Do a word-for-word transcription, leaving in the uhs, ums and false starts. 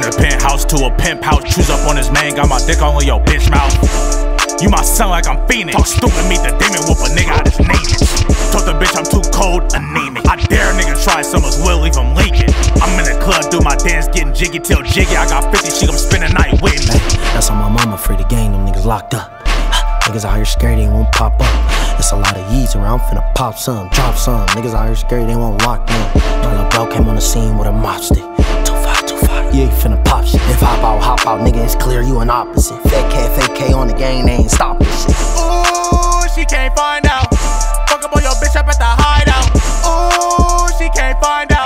the penthouse to a pimp house. Choose up on his man, got my dick on your bitch mouth. You my son like I'm fiending. Talk stupid, meet the demon, whoop a nigga out his name. Told the bitch I'm too cold, anemic. I dare a nigga try someone's will, leave him leaking. I'm in the club, do my dance, getting jiggy till jiggy. I got fifty, she gon' spend the night with me. That's on my mama, free the game, them niggas locked up. Niggas out here scared, they won't pop up. It's a lot of yeets around, finna pop some, drop some. Niggas out here scared, they won't lock in. My little bro came on the scene with a mop stick. Two five, two five, yeah, he finna pop shit. If hop out, hop out, nigga, it's clear you an opposite. Fat cat, fake K on the game, they ain't stopping shit. Ooh, she can't find out. Fuck up on your bitch up at the hideout. Ooh, she can't find out.